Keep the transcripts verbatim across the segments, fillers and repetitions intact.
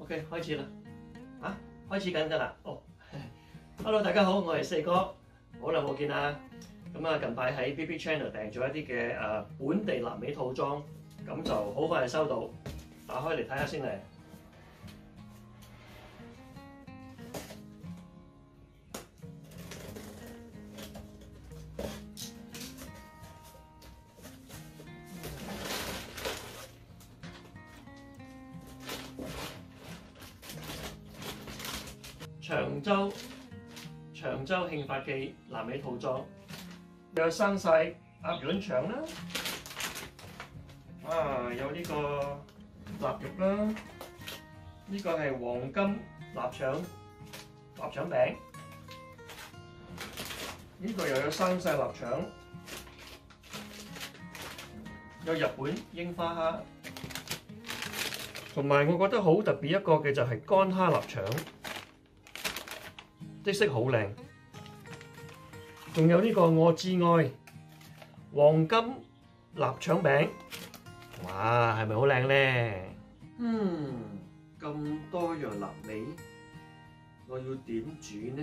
OK， 開始啦，啊，開始緊㗎啦。哦 ，Hello， 大家好，我係四哥，好耐冇見啦。咁啊，近排喺 B B Channel 訂咗一啲嘅誒本地臘味套裝，咁就好快就收到，打開嚟睇下先嚟。長洲長洲慶發記臘味套裝，有生晒鴨潤腸啦，啊有呢個臘肉啦，呢、這個係黃金臘腸臘腸餅，呢、這個又有生晒臘腸，有日本櫻花蝦，同埋我覺得好特別一個嘅就係乾蝦臘腸。啲色好靚，仲有呢個我至愛黃金臘腸餅，哇，係咪好靚咧？嗯，咁多樣臘味，我要點煮呢？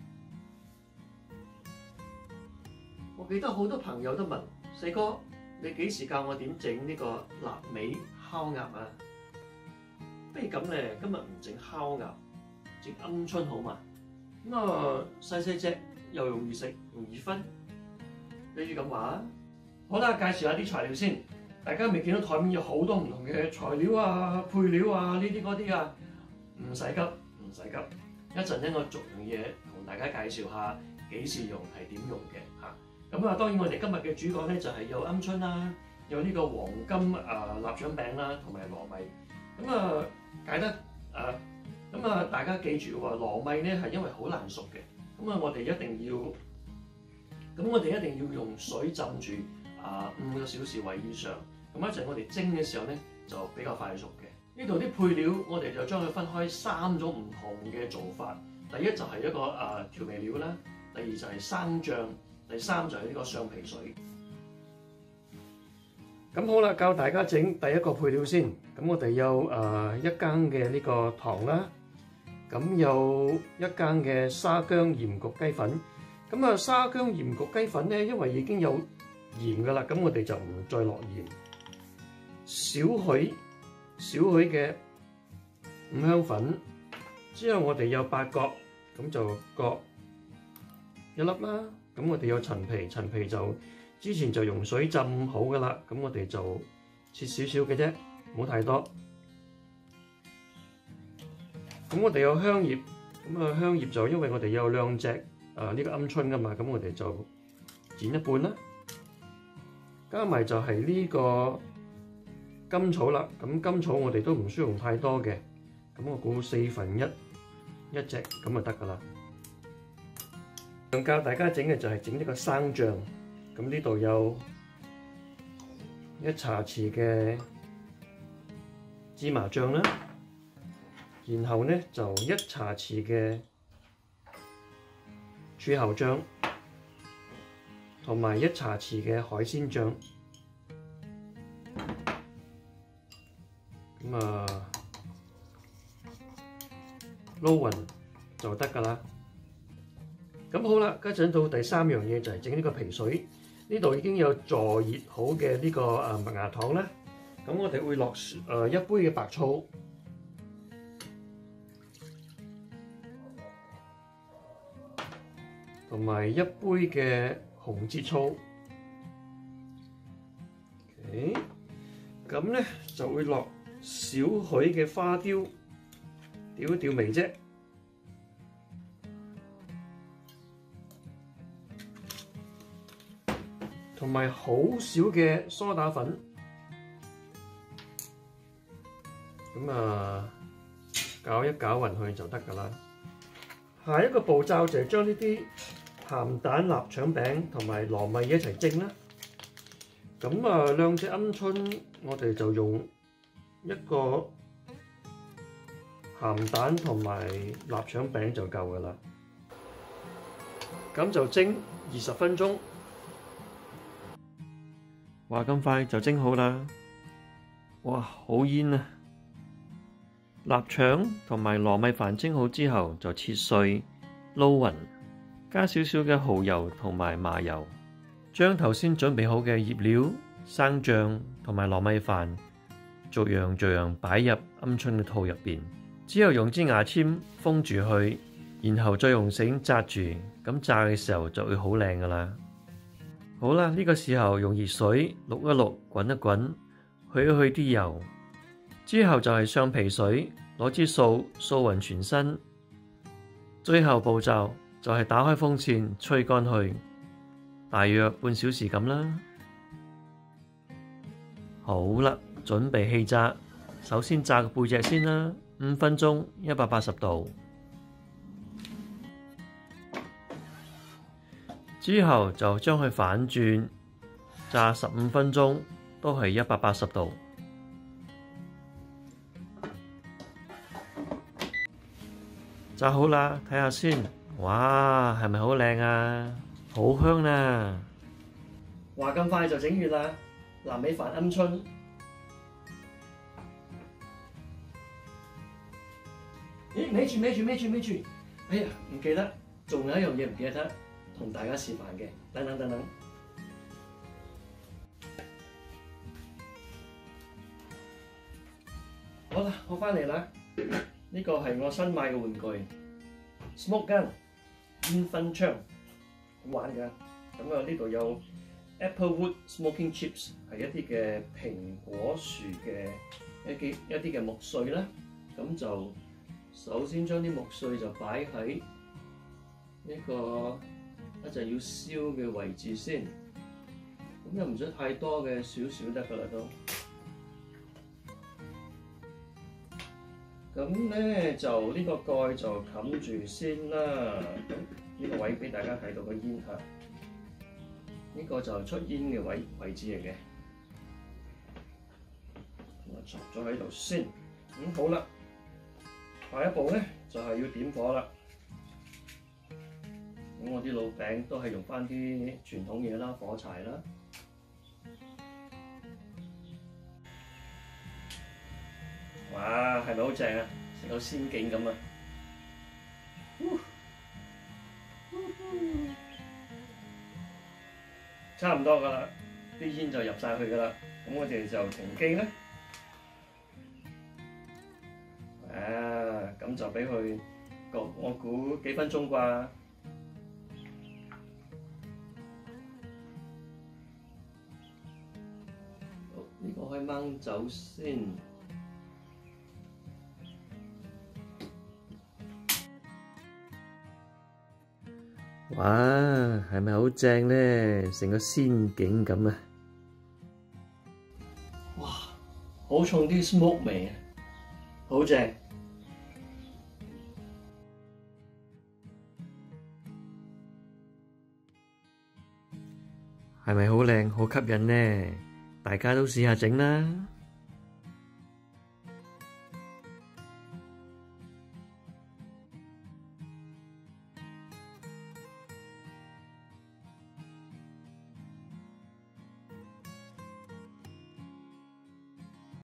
我記得好多朋友都問四哥，你幾時教我點整呢個臘味烤鴨啊？不如咁咧，今日唔整烤鴨，整鵪鶉好嘛？咁啊，細細隻又容易食，容易分，你要咁話啊？好啦，介紹下啲材料先。大家未見到台面有好多唔同嘅材料啊、配料啊，呢啲嗰啲啊，唔使急，唔使急。一陣咧，我逐樣嘢同大家介紹下幾時用，係點用嘅嚇。咁啊，當然我哋今日嘅主角咧就係有鵪鶉啦，有呢個黃金啊臘腸餅啦，同埋糯米。咁啊，解得啊〜咁啊，大家記住喎，糯米咧係因為好難熟嘅，咁啊，我哋一定要，咁我哋一定要用水浸住啊五個小時或以上，咁一陣我哋蒸嘅時候咧就比較快熟嘅。呢度啲配料我哋就將佢分開三種唔同嘅做法，第一就係一個啊調味料啦，第二就係生醬，第三就係呢個雙皮水。咁好啦，教大家整第一個配料先。咁我哋有誒一羹嘅呢個糖啦。咁有一羹嘅沙薑鹽焗雞粉，咁啊沙薑鹽焗雞粉咧，因為已經有鹽噶啦，咁我哋就唔再落鹽。少許少許嘅五香粉，之後我哋有八角，咁就各一粒啦。咁我哋有陳皮，陳皮就之前就用水浸好噶啦，咁我哋就切少少嘅啫，唔好太多。咁我哋有香葉，咁啊香葉就因為我哋有兩隻啊呢個鵪鶉噶嘛，咁我哋就剪一半啦。加埋就係呢個甘草啦，咁甘草我哋都唔需要用太多嘅，咁我估四分一一隻咁就得噶啦。教大家整嘅就係整呢個生醬，咁呢度有一茶匙嘅芝麻醬啦。然後呢，就一茶匙嘅柱侯醬，同埋一茶匙嘅海鮮醬。咁啊，撈勻就得㗎喇。咁好啦，家陣到第三樣嘢就係整呢個皮水。呢度已經有助熱好嘅呢個誒麥芽糖啦。咁我哋會落誒一杯嘅白醋。同埋一杯嘅紅浙醋 ，OK， 咁咧就會落少許嘅花雕，調一調味啫。同埋好少嘅梳打粉，咁啊攪一攪勻佢就得㗎啦。下一個步驟就係將呢啲鹹蛋臘腸餅同埋糯米一齊蒸啦。咁啊，兩隻鵪鶉我哋就用一個鹹蛋同埋臘腸餅就夠㗎啦。咁就蒸二十分鐘。哇！咁快就蒸好啦！哇，好煙啊！ 臘腸同埋糯米飯蒸好之後就切碎撈勻，加少少嘅蠔油同埋麻油，將頭先準備好嘅醃料、生醬同埋糯米飯逐樣逐樣擺入鵪鶉嘅肚入邊，之後用支牙籤封住佢，然後再用繩紮住，咁炸嘅時候就會好靚噶啦。好啦，呢個時候用熱水渌一渌，滾一滾，去一去啲油，之後就係上皮水，攞支掃掃勻全身。最後步驟就係打開風扇吹乾去，大約半小時咁啦。好啦，準備氣炸，首先炸個背脊先啦，五分鐘，一百八十度。之後就將佢反轉，炸十五分鐘，都係一百八十度。炸好啦，睇下先。哇，係咪好靚啊？好香啊！話咁快就整完啦，臘味飯鵪鶉。咦，咪住咪住咪住咪住！哎呀，唔記得，仲有一樣嘢唔記得同大家示範嘅。等等等等。好啦，我翻嚟啦。呢個係我新買嘅玩具 ，smoke gun 煙燻槍，好玩㗎。咁啊，呢度有 Applewood smoking chips， 係一啲嘅蘋果樹嘅一啲一啲嘅木碎啦。咁就首先將啲木碎就擺喺呢個一陣要燒嘅位置先。咁又唔使太多嘅，少少得㗎啦都。咁咧就呢個蓋就冚住先啦。咁呢個位俾大家睇到個煙嚇，呢個就出煙嘅位位置嚟嘅。我插咗喺度先。咁好啦，下一步咧就係要點火啦。咁我啲老餅都係用翻啲傳統嘢啦，火柴啦。哇，係咪好正啊？成個仙境咁啊！差唔多噶啦，啲煙就入晒去噶啦。咁我哋就停機啦。啊，咁就俾佢焗，我估幾分鐘啩。好，呢個可以掹走先。哇，係咪好正呢？成個仙境咁啊！哇，好重啲 smoke 味啊，好正！係咪好靚、好吸引呢？大家都試下整啦！